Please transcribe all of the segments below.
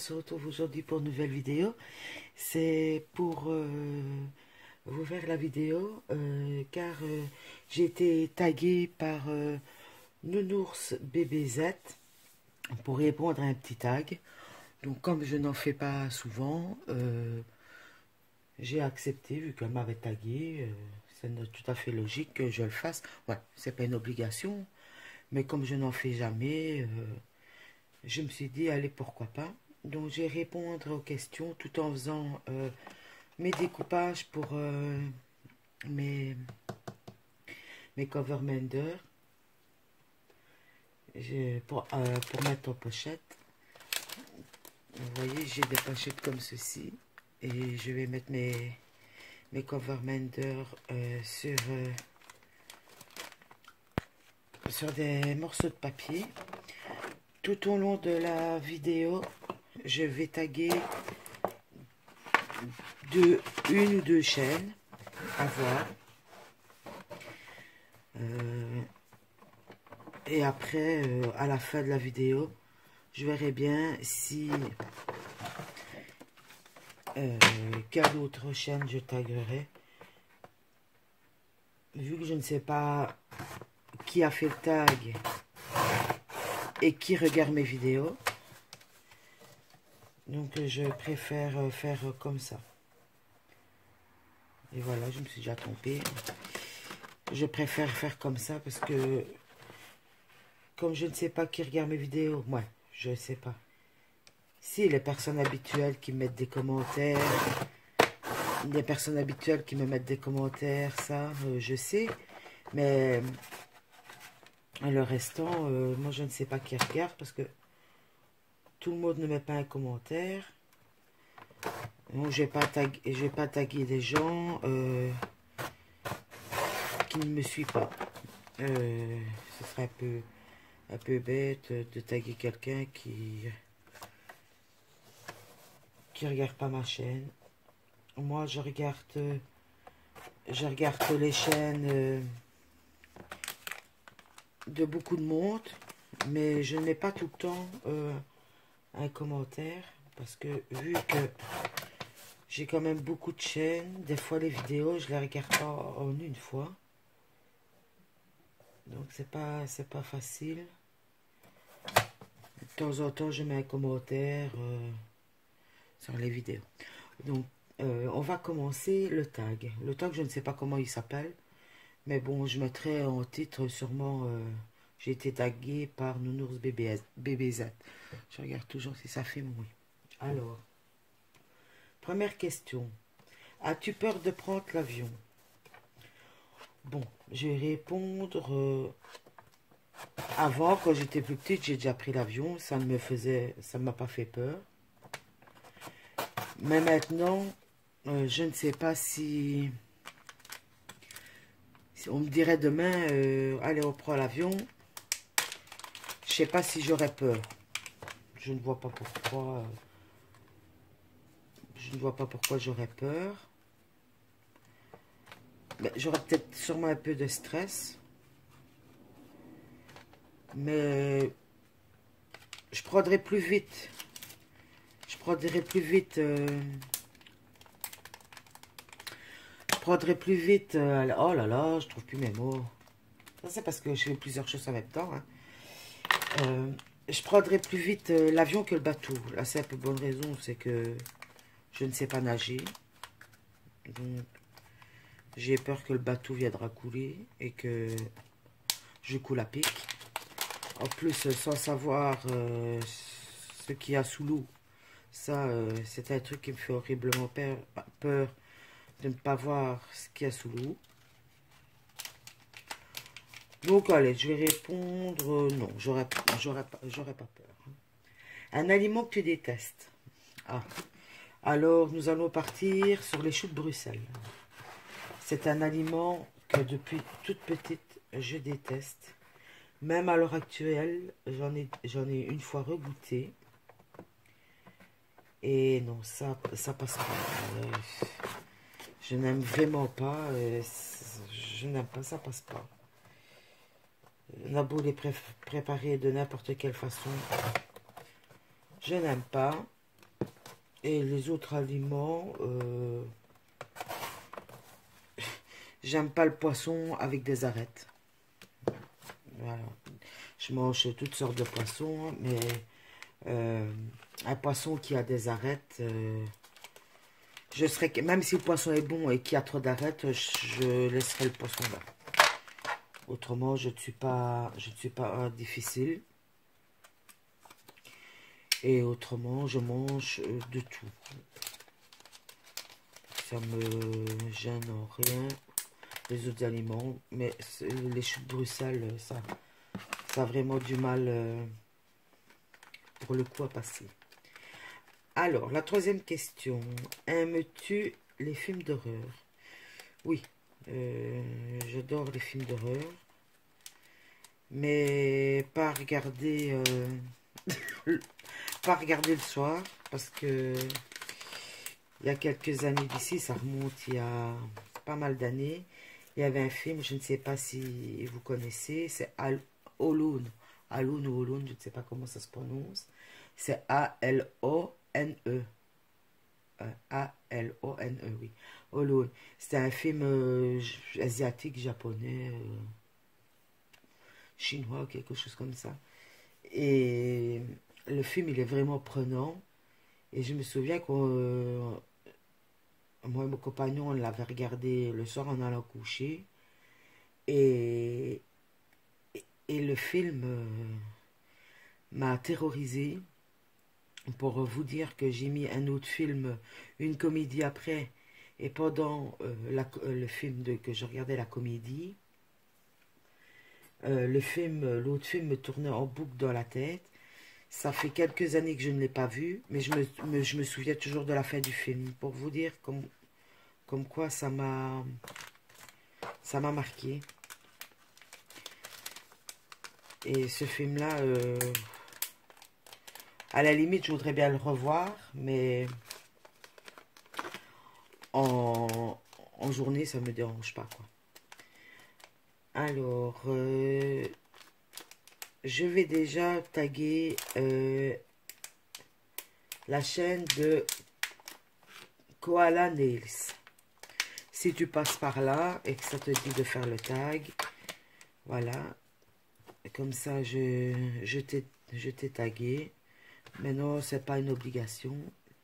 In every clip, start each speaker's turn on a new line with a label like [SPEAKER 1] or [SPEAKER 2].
[SPEAKER 1] se retrouve aujourd'hui pour une nouvelle vidéo. C'est pour vous faire la vidéo car j'ai été taguée par Nounours BBZ pour répondre à un petit tag. Donc comme je n'en fais pas souvent, j'ai accepté vu qu'elle m'avait tagué. C'est tout à fait logique que je le fasse. Ouais, c'est pas une obligation, mais comme je n'en fais jamais, je me suis dit, allez, pourquoi pas. Donc, je vais répondre aux questions tout en faisant mes découpages pour mes cover mender pour mettre en pochette. Vous voyez, j'ai des pochettes comme ceci. Et je vais mettre mes cover mender sur des morceaux de papier. Tout au long de la vidéo, je vais taguer une ou deux chaînes à voir. Et après, à la fin de la vidéo, je verrai bien si quelle autre chaîne je taguerai. Vu que je ne sais pas qui a fait le tag et qui regarde mes vidéos, donc je préfère faire comme ça. Et voilà, je me suis déjà trompée. Je préfère faire comme ça parce que comme je ne sais pas qui regarde mes vidéos, moi, je ne sais pas. Si les personnes habituelles qui mettent des commentaires, les personnes habituelles qui me mettent des commentaires, ça, je sais. Mais le restant, moi, je ne sais pas qui regarde parce que tout le monde ne met pas un commentaire. Donc, je vais pas taguer des gens qui ne me suivent pas. Ce serait un peu bête de taguer quelqu'un qui regarde pas ma chaîne. Moi, je regarde les chaînes de beaucoup de monde, mais je ne mets pas tout le temps un commentaire parce que vu que j'ai quand même beaucoup de chaînes, des fois les vidéos je les regarde pas en une fois, donc c'est pas facile. De temps en temps je mets un commentaire sur les vidéos. Donc on va commencer le tag. Le tag, je ne sais pas comment il s'appelle, mais bon, je mettrai en titre sûrement j'ai été tagué par Nounours BBZ. Je regarde toujours si ça fait oui. Alors, première question. As-tu peur de prendre l'avion? Bon, je vais répondre. Avant, quand j'étais plus petite, j'ai déjà pris l'avion. Ça ne m'a pas fait peur. Mais maintenant, je ne sais pas si on me dirait demain, allez, on prend l'avion. Je sais pas si j'aurais peur. Je ne vois pas pourquoi. Je ne vois pas pourquoi j'aurais peur. J'aurais peut-être sûrement un peu de stress. Mais je prendrai plus vite. Je prendrai plus vite. Je prendrai plus vite. Oh là là, je trouve plus mes mots. Ça, c'est parce que je fais plusieurs choses en même temps. Hein. Je prendrai plus vite l'avion que le bateau. La simple bonne raison, c'est que je ne sais pas nager. Donc, j'ai peur que le bateau viendra couler et que je coule à pic. En plus, sans savoir ce qu'il y a sous l'eau. Ça, c'est un truc qui me fait horriblement peur de ne pas voir ce qu'il y a sous l'eau. Donc, allez, je vais répondre non, j'aurais pas peur. Un aliment que tu détestes. Ah. Alors, nous allons partir sur les choux de Bruxelles. C'est un aliment que depuis toute petite, je déteste. Même à l'heure actuelle, j'en ai une fois regoûté. Et non, ça passe pas. Je n'aime vraiment pas. Je n'aime pas, ça passe pas. On a beau les préparer de n'importe quelle façon. Je n'aime pas. Et les autres aliments, j'aime pas le poisson avec des arêtes. Voilà. Je mange toutes sortes de poissons, mais un poisson qui a des arêtes, je serais, même si le poisson est bon et qu'il y a trop d'arêtes, je laisserai le poisson là. Autrement, je ne suis pas difficile. Et autrement, je mange de tout. Ça me gêne en rien, les autres aliments. Mais les choux de Bruxelles, ça a vraiment du mal pour le coup à passer. Alors, la troisième question. Aimes-tu les films d'horreur? Oui, j'adore les films d'horreur. Mais pas regarder, pas regarder le soir. Parce que il y a quelques années d'ici, ça remonte il y a pas mal d'années. Il y avait un film, je ne sais pas si vous connaissez, c'est Alone. Alone ou Alone, je ne sais pas comment ça se prononce. C'est A-L-O-N-E. A-L-O-N-E, oui. Alone. C'était un film asiatique, japonais, chinois, quelque chose comme ça. Et le film, il est vraiment prenant. Et je me souviens qu'on... moi et mon compagnon, on l'avait regardé le soir en allant coucher. Et, et le film m'a terrorisé. Pour vous dire que j'ai mis un autre film, une comédie après. Et pendant le film que je regardais, la comédie, l'autre film me tournait en boucle dans la tête. Ça fait quelques années que je ne l'ai pas vu, mais je me souviens toujours de la fin du film. Pour vous dire comme quoi ça m'a marqué. Et ce film-là, à la limite, je voudrais bien le revoir, mais en journée, ça ne me dérange pas, quoi. Alors, je vais déjà taguer la chaîne de Koala Nails. Si tu passes par là et que ça te dit de faire le tag, voilà. Comme ça, je t'ai tagué. Mais non, c'est pas une obligation.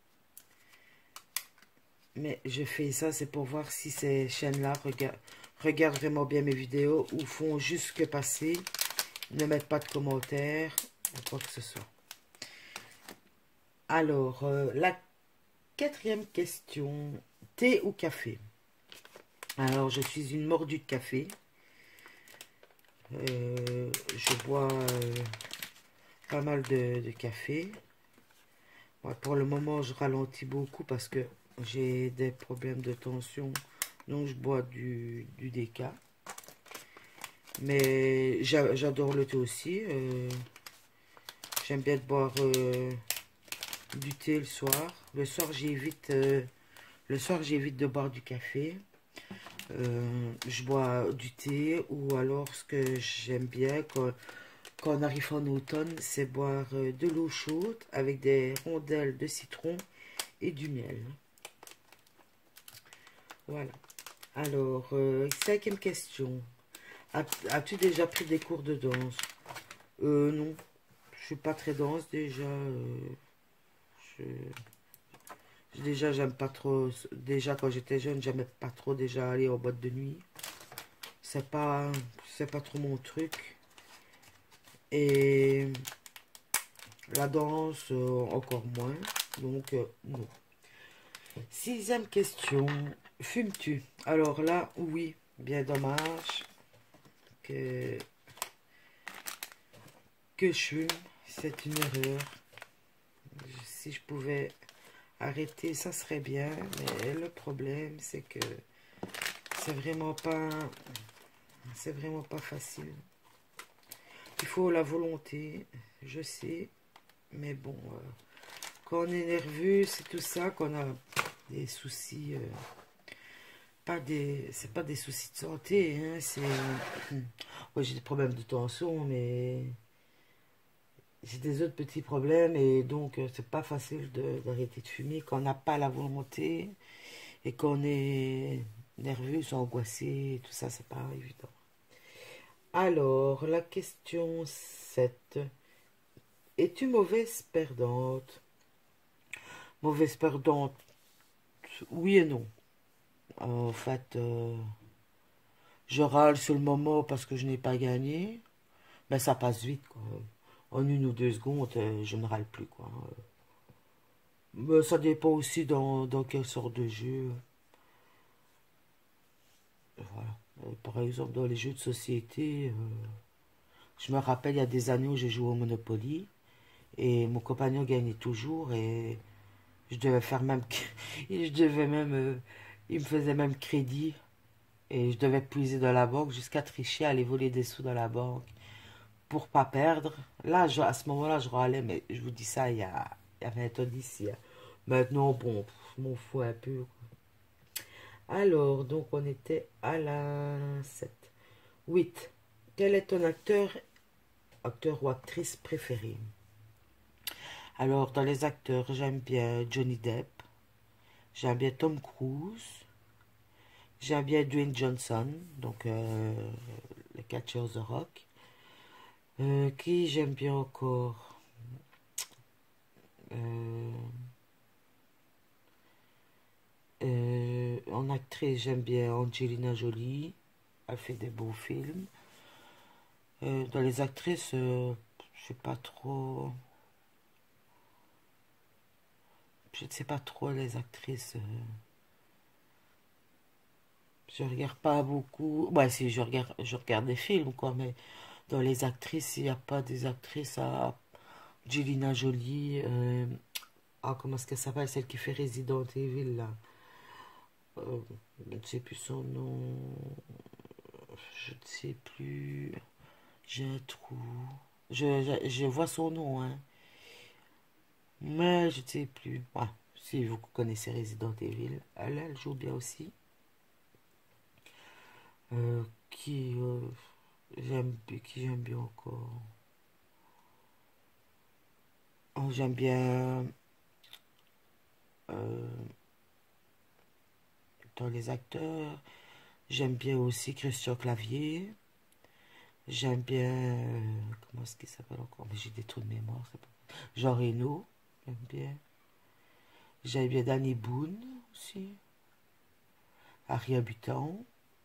[SPEAKER 1] Mais je fais ça, c'est pour voir si ces chaînes-là regardent vraiment bien mes vidéos ou font juste que passer, ne mettent pas de commentaires ou quoi que ce soit. Alors, la quatrième question, thé ou café? Alors, je suis une mordue de café. Je bois pas mal de café. Ouais, pour le moment, je ralentis beaucoup parce que j'ai des problèmes de tension. Donc, je bois du déca. Mais j'adore le thé aussi. J'aime bien boire du thé le soir. Le soir, j'évite de boire du café. Je bois du thé ou alors ce que j'aime bien quand on arrive en automne, c'est boire de l'eau chaude avec des rondelles de citron et du miel. Voilà. Alors, cinquième question. As-tu déjà pris des cours de danse? Non. Je suis pas très danse déjà. Déjà, j'aime pas trop. Déjà, quand j'étais jeune, j'aimais pas trop déjà aller en boîte de nuit. C'est pas trop mon truc. Et la danse, encore moins. Donc, non. Sixième question. Fumes-tu? Alors là, oui. Bien dommage que je fume. C'est une erreur. Si je pouvais arrêter, ça serait bien. Mais le problème, c'est que c'est vraiment pas facile. Il faut la volonté, je sais. Mais bon, quand on est nerveux, c'est tout ça, qu'on a des soucis. C'est pas des soucis de santé, hein, c'est... Ouais, j'ai des problèmes de tension, mais j'ai des autres petits problèmes et donc c'est pas facile d'arrêter de fumer quand on n'a pas la volonté et qu'on est nerveux, ou angoissé, tout ça, c'est pas évident. Alors, la question 7. Es-tu mauvaise perdante? Mauvaise perdante, oui et non. En fait, je râle sur le moment parce que je n'ai pas gagné, mais ça passe vite, quoi. En 1 ou 2 secondes, je ne râle plus, quoi. Mais ça dépend aussi dans quelle sorte de jeu. Voilà. Par exemple, dans les jeux de société, je me rappelle, il y a des années où j'ai joué au Monopoly et mon compagnon gagnait toujours et je devais faire même, je devais même, il me faisait même crédit et je devais puiser dans la banque jusqu'à tricher, aller voler des sous dans la banque pour pas perdre. Là, à ce moment-là, je râlais, mais je vous dis ça il y a 20 ans d'ici, hein. Maintenant, bon, je m'en fous un peu. Alors, donc on était à la 7. 8. Quel est ton acteur ou actrice préférée? Alors, dans les acteurs, j'aime bien Johnny Depp, j'aime bien Tom Cruise, j'aime bien Dwayne Johnson, donc le catcheur The Rock. Qui j'aime bien encore? Euh, en actrice, j'aime bien Angelina Jolie, elle fait des beaux films. Dans les actrices, je sais pas trop. Je ne sais pas trop les actrices. Je regarde pas beaucoup. Ouais, si je regarde des films, quoi, mais dans les actrices, il n'y a pas des actrices à Angelina Jolie. Ah, comment est-ce qu'elle s'appelle, celle qui fait Resident Evil, là. Euh, je ne sais plus son nom. Je ne sais plus. J'ai un trou. Je vois son nom, hein. Mais je ne sais plus. Ouais, si vous connaissez Resident Evil, elle joue bien aussi. Qui j'aime bien encore. Oh, j'aime bien euh, dans les acteurs. J'aime bien aussi Christian Clavier. J'aime bien comment est-ce qu'il s'appelle encore? Mais j'ai des trous de mémoire. Jean Reno. J'aime bien. J'aime bien Danny Boone aussi. Harry Habitant.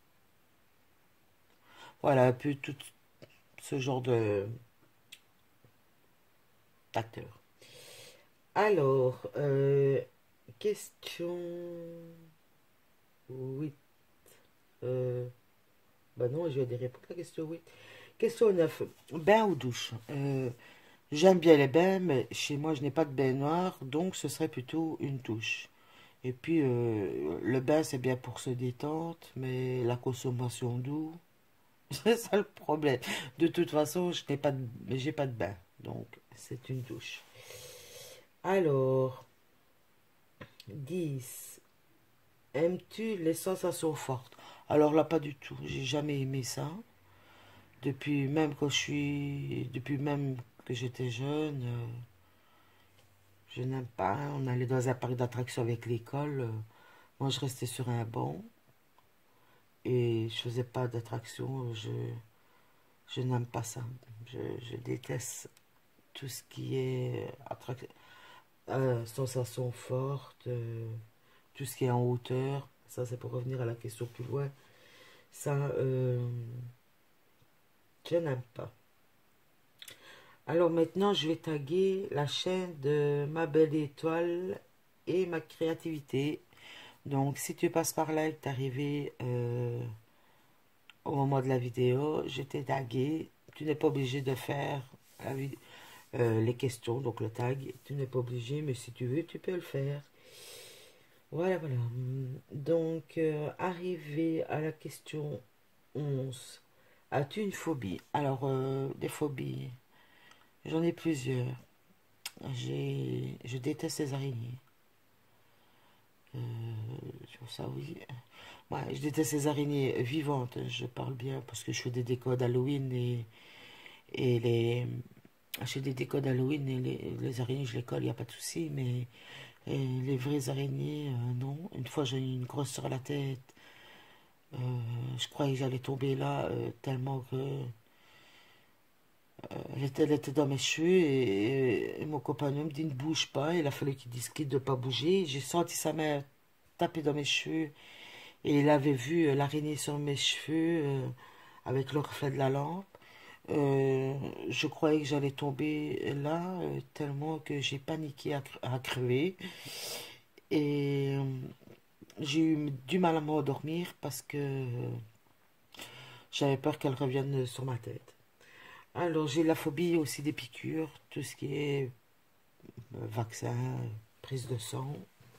[SPEAKER 1] Voilà un peu tout ce genre de d'acteurs. Alors, question 8. Euh, Bah non, je vais des réponses à la question 8. Question 9. Bain ou douche? J'aime bien les bains, mais chez moi, je n'ai pas de baignoire, donc ce serait plutôt une douche. Et puis, le bain, c'est bien pour se détendre, mais la consommation d'eau, c'est ça le problème. De toute façon, j'ai pas de bain, donc c'est une douche. Alors, 10. Aimes-tu les sensations fortes? Alors là, pas du tout. J'ai jamais aimé ça. Depuis même que j'étais jeune, je n'aime pas. On allait dans un parc d'attractions avec l'école. Moi, je restais sur un banc et je faisais pas d'attraction. Je n'aime pas ça. Je déteste tout ce qui est sensation forte, tout ce qui est en hauteur. Ça, c'est pour revenir à la question plus loin. Ça, je n'aime pas. Alors maintenant, je vais taguer la chaîne de Ma Belle Étoile et ma créativité. Donc, si tu passes par là et que tu es arrivé au moment de la vidéo, je t'ai tagué. Tu n'es pas obligé de faire les questions, donc le tag. Tu n'es pas obligé, mais si tu veux, tu peux le faire. Voilà, voilà. Donc, arrivé à la question 11. As-tu une phobie? Alors, des phobies, j'en ai plusieurs. Je déteste les araignées. Euh, sur ça, oui. Ouais, je déteste les araignées vivantes. Je parle bien parce que je fais des décors d'Halloween et les, J'ai des décos d'Halloween et les araignées, je les colle, il n'y a pas de souci, mais les vraies araignées, non. Une fois, j'ai eu une grosse sur la tête. Euh, je croyais que j'allais tomber là, tellement que elle était dans mes cheveux et mon compagnon me dit ne bouge pas. Il a fallu qu'il discute de ne pas bouger. J'ai senti sa main taper dans mes cheveux et il avait vu l'araignée sur mes cheveux avec le reflet de la lampe. Je croyais que j'allais tomber là, tellement que j'ai paniqué à crever. Et j'ai eu du mal à m'endormir parce que j'avais peur qu'elle revienne sur ma tête. Alors j'ai la phobie aussi des piqûres, tout ce qui est vaccin, prise de sang.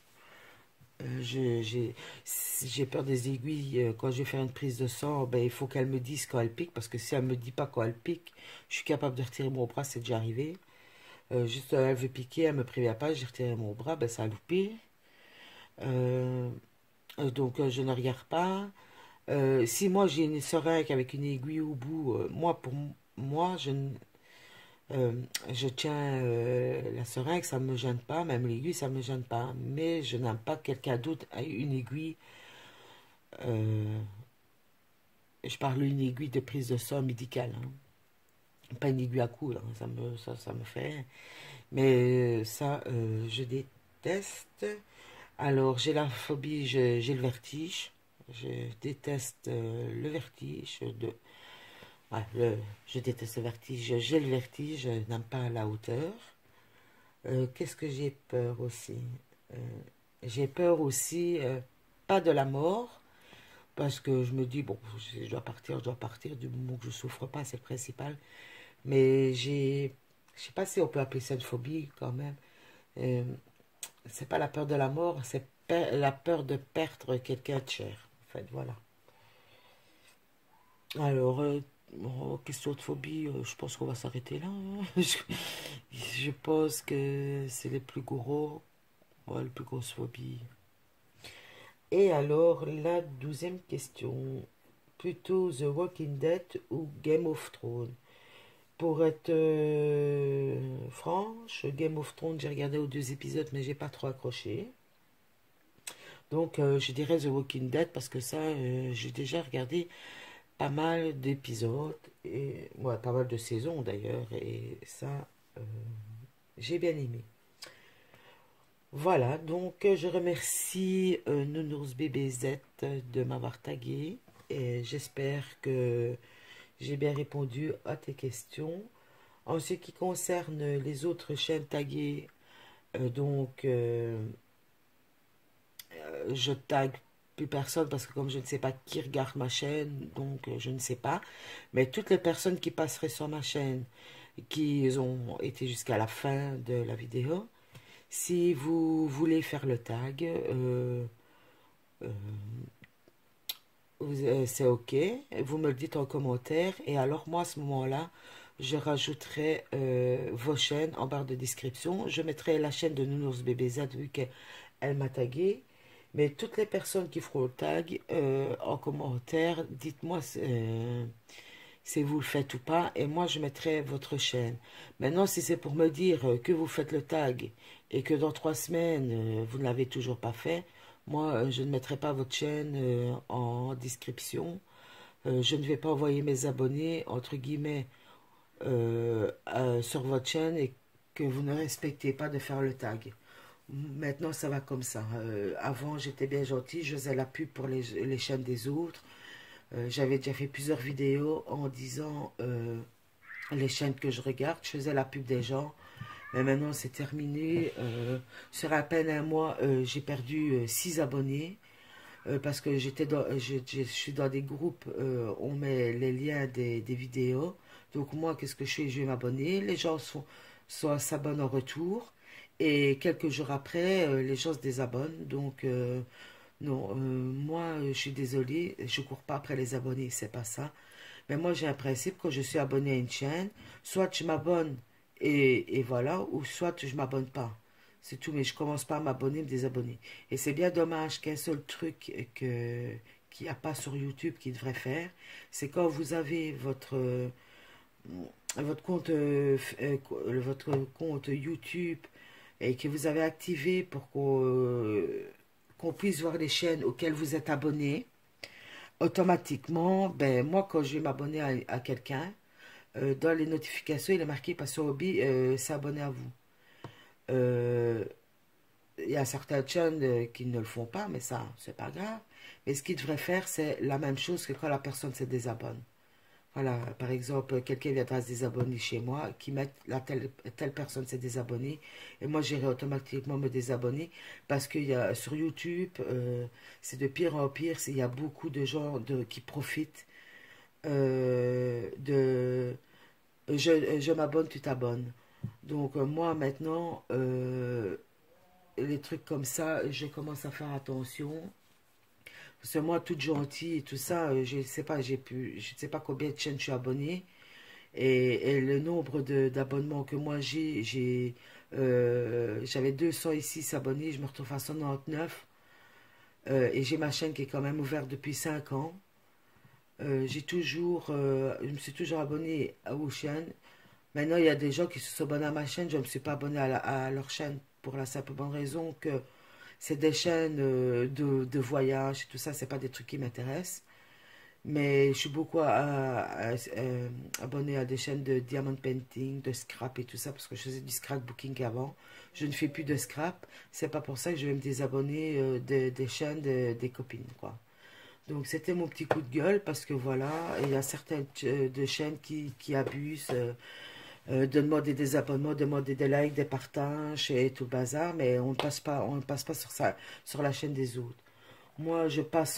[SPEAKER 1] J'ai peur des aiguilles. Quand je vais faire une prise de sang, ben, il faut qu'elle me dise quand elle pique, parce que si elle me dit pas quand elle pique, je suis capable de retirer mon bras, c'est déjà arrivé. Juste elle veut piquer, elle me prévient pas, j'ai retiré mon bras, ben ça a loupé. Euh, donc je ne regarde pas. Si moi j'ai une seringue avec une aiguille au bout, moi pour moi euh, je tiens la seringue, ça ne me gêne pas, même l'aiguille, ça ne me gêne pas. Mais je n'aime pas que quelqu'un d'autre ait une aiguille. euh, je parle d'une aiguille de prise de sang médicale, hein. Pas une aiguille à coudre, hein, ça me fait. Mais ça, je déteste. Alors, j'ai la phobie, j'ai le vertige. Je déteste le vertige. Ouais, je déteste le vertige. J'ai le vertige, je n'aime pas la hauteur. Qu'est-ce que j'ai peur aussi? Euh, j'ai peur aussi, pas de la mort, parce que je me dis, bon, je dois partir, du moment que je souffre pas, c'est le principal. Mais je sais pas si on peut appeler ça une phobie quand même. Euh, c'est pas la peur de la mort, c'est la peur de perdre quelqu'un de cher. En fait, voilà. Alors, question de phobie, je pense qu'on va s'arrêter là, hein. Je pense que c'est les plus gros, ouais, les plus grosses phobies. Et alors, la 12e question. Plutôt The Walking Dead ou Game of Thrones? Pour être franche, Game of Thrones, j'ai regardé aux 2 épisodes, mais j'ai pas trop accroché. Donc, je dirais The Walking Dead parce que ça, j'ai déjà regardé pas mal d'épisodes, et ouais, pas mal de saisons d'ailleurs, et ça, euh, j'ai bien aimé. Voilà, donc je remercie Nounours Bébé Z de m'avoir tagué et j'espère que j'ai bien répondu à tes questions. En ce qui concerne les autres chaînes taguées, je tag plus personne parce que comme je ne sais pas qui regarde ma chaîne, donc je ne sais pas. Mais toutes les personnes qui passeraient sur ma chaîne, qui ont été jusqu'à la fin de la vidéo, si vous voulez faire le tag, euh, c'est ok. Vous me le dites en commentaire et alors moi à ce moment-là, je rajouterai vos chaînes en barre de description. Je mettrai la chaîne de Nounours Bébé Z vu qu'elle m'a tagué. Mais toutes les personnes qui feront le tag en commentaire, dites-moi si vous le faites ou pas, et moi je mettrai votre chaîne. Maintenant, si c'est pour me dire que vous faites le tag et que dans 3 semaines, vous ne l'avez toujours pas fait, moi je ne mettrai pas votre chaîne en description. Je ne vais pas envoyer mes abonnés, entre guillemets, sur votre chaîne et que vous ne respectez pas de faire le tag. Maintenant, ça va comme ça. Avant, j'étais bien gentil, je faisais la pub pour les chaînes des autres. J'avais déjà fait plusieurs vidéos en disant les chaînes que je regarde. Je faisais la pub des gens. Mais maintenant, c'est terminé. Sur à peine un mois, j'ai perdu 6 abonnés. Parce que je suis dans des groupes, on met les liens des vidéos. Donc moi, qu'est-ce que je fais? Je vais m'abonner. Les gens s'abonnent en retour. Et quelques jours après, les gens se désabonnent. Donc non, moi, je suis désolée, je cours pas après les abonnés, c'est pas ça. Mais moi, j'ai un principe, quand je suis abonné à une chaîne, soit je m'abonne et voilà, ou soit je m'abonne pas. C'est tout, mais je commence pas à m'abonner, me désabonner. Et c'est bien dommage qu'un seul truc qu'il n'y a pas sur YouTube qui devrait faire, c'est quand vous avez votre compte YouTube et que vous avez activé pour qu'on puisse voir les chaînes auxquelles vous êtes abonné, automatiquement, ben, moi, quand je vais m'abonner à quelqu'un, dans les notifications, il est marqué Passion Hobby s'abonner à vous. Euh, Il y a certaines chaînes qui ne le font pas, mais ça, c'est pas grave. Mais ce qu'ils devraient faire, c'est la même chose que quand la personne se désabonne. Voilà, par exemple, quelqu'un viendra se désabonner chez moi, qui met telle personne s'est désabonnée, et moi j'irai automatiquement me désabonner, parce qu'il y a sur YouTube, c'est de pire en pire, il y a beaucoup de gens qui profitent de je m'abonne, tu t'abonnes. Donc moi maintenant, les trucs comme ça, je commence à faire attention. Parce que moi, toute gentille et tout ça, je sais pas, je sais pas combien de chaînes je suis abonné. Et le nombre d'abonnements que moi j'avais 206 abonnés, je me retrouve à 199. Et j'ai ma chaîne qui est quand même ouverte depuis 5 ans. Je me suis toujours abonné aux chaînes. Maintenant, il y a des gens qui se sont abonnés à ma chaîne, je ne me suis pas abonné à leur chaîne pour la simple bonne raison que c'est des chaînes de voyage et tout ça, c'est pas des trucs qui m'intéressent. Mais je suis beaucoup abonné à des chaînes de diamond painting, de scrap et tout ça, parce que je faisais du scrapbooking avant. Je ne fais plus de scrap. C'est pas pour ça que je vais me désabonner des chaînes des copines, quoi. Donc c'était mon petit coup de gueule, parce que voilà, il y a certaines de chaînes qui abusent de demander des abonnements, de demander des likes, des partages et tout le bazar, mais on ne passe pas sur la chaîne des autres. Moi, je passe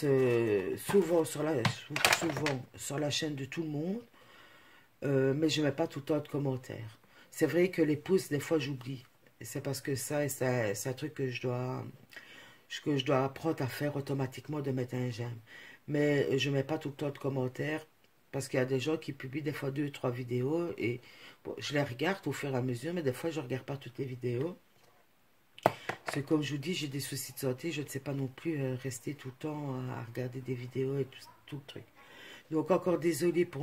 [SPEAKER 1] souvent sur la chaîne de tout le monde, mais je ne mets pas tout le temps de commentaires. C'est vrai que les pouces, des fois, j'oublie. C'est parce que c'est un truc que je dois apprendre à faire automatiquement, de mettre un j'aime. Mais je ne mets pas tout le temps de commentaires, parce qu'il y a des gens qui publient des fois 2, 3 vidéos, et bon, je les regarde au fur et à mesure, mais des fois, je ne regarde pas toutes les vidéos. Parce que comme je vous dis, j'ai des soucis de santé, je ne sais pas non plus rester tout le temps à regarder des vidéos et tout le truc. Donc encore désolé pour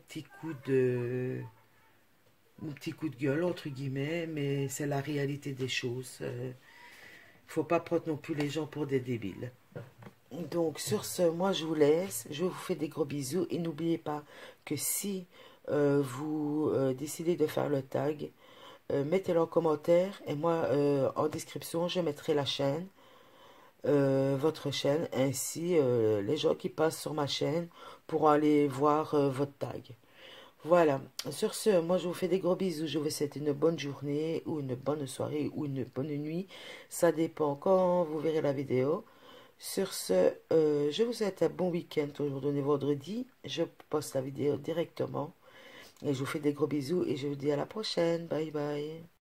[SPEAKER 1] mon petit coup de gueule, entre guillemets, mais c'est la réalité des choses. Faut pas prendre non plus les gens pour des débiles. Donc sur ce, moi je vous laisse, je vous fais des gros bisous, et n'oubliez pas que si vous décidez de faire le tag, mettez-le en commentaire, et moi en description je mettrai la chaîne, votre chaîne, ainsi les gens qui passent sur ma chaîne pourront aller voir votre tag. Voilà, sur ce, moi je vous fais des gros bisous, je vous souhaite une bonne journée, ou une bonne soirée, ou une bonne nuit, ça dépend quand vous verrez la vidéo. Sur ce, je vous souhaite un bon week-end. Aujourd'hui, vendredi, je poste la vidéo directement. Et je vous fais des gros bisous et je vous dis à la prochaine. Bye bye.